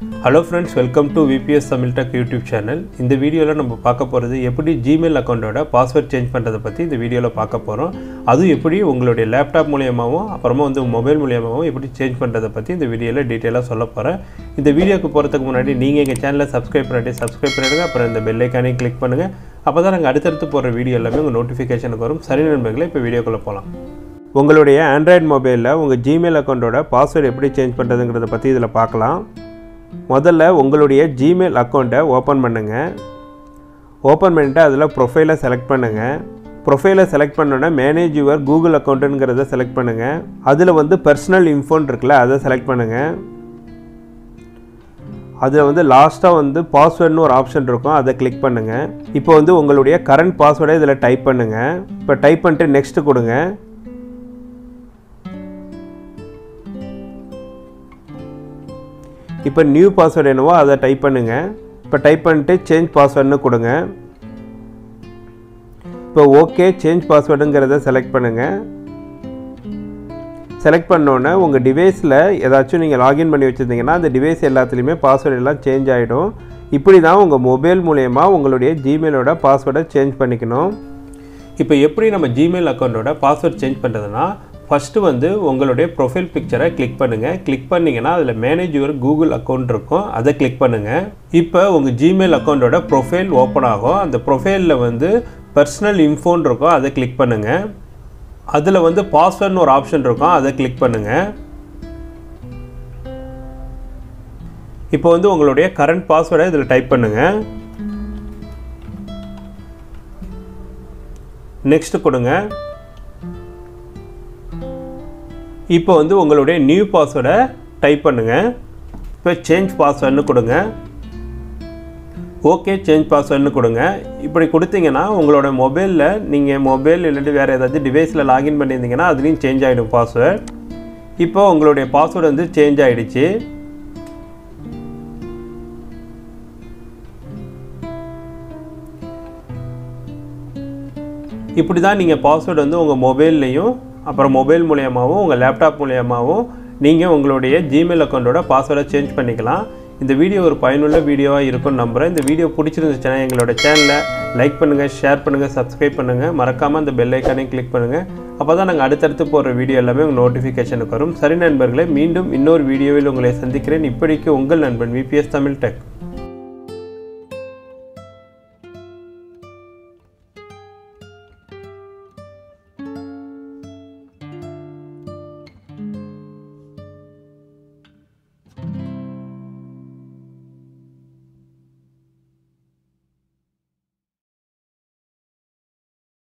Hello friends, welcome to VPS Tamil Tech YouTube channel. இந்த வீடியோல நம்ம பார்க்க போறது எப்படி Gmail அக்கவுண்டோட பாஸ்வேர்ட் சேஞ்ச் பண்றத பத்தி இந்த வீடியோல பார்க்க போறோம். அது எப்படி உங்களுடைய லேப்டாப் மூலமாவும் அப்புறமா வந்து மொபைல் மூலமாவும் எப்படி சேஞ்ச் பண்றத பத்தி இந்த வீடியோல டீடைலா சொல்ல போறேன். இந்த வீடியோக்கு போறதுக்கு முன்னாடி நீங்க எங்க சேனலை சப்ஸ்கிரைப் பண்ணிடுங்க. அப்புறம் இந்த பெல் ஐகானை கிளிக் பண்ணுங்க. அப்பதான் நாங்க அடுத்தடுத்து போற வீடியோ எல்லாமே உங்க நோட்டிஃபிகேஷனுக்கு வரும். சரி நண்பர்களே, இப்போ வீடியோக்குள்ள போலாம். உங்களுடைய Android மொபைல்ல உங்க Gmail அக்கவுண்டோட பாஸ்வேர்ட் எப்படி சேஞ்ச் பண்றதுங்கறத பத்தி இதல பார்க்கலாம். முதல்ல உங்களுடைய Gmail அக்கவுண்டை ஓபன் பண்ணுங்க. ஓபன் பண்ணிட்டு அதுல ப்ரொஃபைலை செலக்ட் பண்ணுங்க. ப்ரொஃபைலை செலக்ட் பண்ணோனே மேனேஜ் யுவர் கூகுள் அக்கவுண்ட்ங்கறத செலக்ட் பண்ணுங்க. அதுல வந்து பர்சனல் இன்ஃபோன்னு இருக்குல, அதை செலக்ட் பண்ணுங்க. அதுல வந்து லாஸ்டா வந்து பாஸ்வேர்ட்னு ஒரு ஆப்ஷன் இருக்கும், அதை கிளிக் பண்ணுங்க. இப்போ வந்து உங்களுடைய கரண்ட் பாஸ்வேர்டை இதல டைப் பண்ணுங்க. இப்போ டைப் பண்ணிட்டு நெக்ஸ்ட் கொடுங்க. இப்போ நியூ பாஸ்வேர்ட் என்னவோ அதை டைப் பண்ணுங்க. இப்போ டைப் பண்ணிட்டு சேஞ்ச் பாஸ்வேர்ட்னு கொடுங்க. இப்போ ஓகே சேஞ்ச் பாஸ்வேர்டுங்கிறத செலக்ட் பண்ணுங்க. செலக்ட் பண்ணோன்னே உங்கள் டிவைஸில் ஏதாச்சும் நீங்கள் லாகின் பண்ணி வச்சுருந்தீங்கன்னா அந்த டிவைஸ் எல்லாத்துலேயுமே பாஸ்வேர்டு எல்லாம் சேஞ்ச் ஆகிடும். இப்படி தான் உங்கள் மொபைல் மூலயமா உங்களுடைய ஜிமெயிலோட பாஸ்வேர்டை சேஞ்ச் பண்ணிக்கணும். இப்போ எப்படி நம்ம ஜிமெயில் அக்கௌண்ட்டோட பாஸ்வேர்ட் சேஞ்ச் பண்ணுறதுன்னா, ஃபஸ்ட்டு வந்து உங்களுடைய ப்ரொஃபைல் பிக்சரை கிளிக் பண்ணுங்கள். கிளிக் பண்ணிங்கன்னா அதில் மேனேஜ் யுவர் கூகுள் அக்கௌண்ட் இருக்கும், அதை கிளிக் பண்ணுங்கள். இப்போ உங்கள் ஜிமெயில் அக்கௌண்ட்டோட ப்ரொஃபைல் ஓப்பன் ஆகும். அந்த ப்ரொஃபைலில் வந்து பர்சனல் இன்ஃபோன் இருக்கும், அதை கிளிக் பண்ணுங்கள். அதில் வந்து பாஸ்வேர்ட்னு ஒரு ஆப்ஷன் இருக்கும், அதை கிளிக் பண்ணுங்கள். இப்போ வந்து உங்களுடைய கரண்ட் பாஸ்வேர்டை இதில் டைப் பண்ணுங்கள். நெக்ஸ்ட் கொடுங்க. இப்போ வந்து உங்களுடைய நியூ பாஸ்வேர்டை டைப் பண்ணுங்க. இப்போ சேஞ்ச் பாஸ்வேர்ட்னு கொடுங்க. ஓகே சேஞ்ச் பாஸ்வேர்ட்னு கொடுங்க. இப்படி கொடுத்தீங்கன்னா உங்களோட மொபைலில் நீங்கள் மொபைல் இல்லாட்டி வேறு ஏதாச்சும் டிவைஸில் லாகின் பண்ணியிருந்தீங்கன்னா அதுலேயும் சேஞ்ச் ஆகிடும் பாஸ்வேர்ட். இப்போ உங்களுடைய பாஸ்வேர்டு வந்து சேஞ்ச் ஆகிடுச்சு. இப்படி தான் நீங்கள் பாஸ்வேர்டு வந்து உங்கள் மொபைல்லையும் அப்புறம் மொபைல் மூலமாகவும் உங்கள் லேப்டாப் மூலமாகவும் நீங்கள் உங்களுடைய ஜிமெயில் அக்கௌண்ட்டோட பாஸ்வேர்டை சேஞ்ச் பண்ணிக்கலாம். இந்த வீடியோ ஒரு பயனுள்ள வீடியோவாக இருக்கும்னு நம்புகிறேன். இந்த வீடியோ பிடிச்சிருந்துச்சுன்னா எங்களோட சேனலை லைக் பண்ணுங்கள், ஷேர் பண்ணுங்கள், சப்ஸ்கிரைப் பண்ணுங்கள். மறக்காமல் அந்த பெல் ஐக்கானையும் கிளிக் பண்ணுங்கள். அப்போ தான் நாங்கள் அடுத்தடுத்து போகிற வீடியோ எல்லாமே உங்கள் நோட்டிஃபிகேஷனுக்கு வரும். சரி நண்பர்களே, மீண்டும் இன்னொரு வீடியோவில் உங்களை சந்திக்கிறேன். இப்படிக்கு உங்கள் நண்பன் VPS தமிழ் டெக்.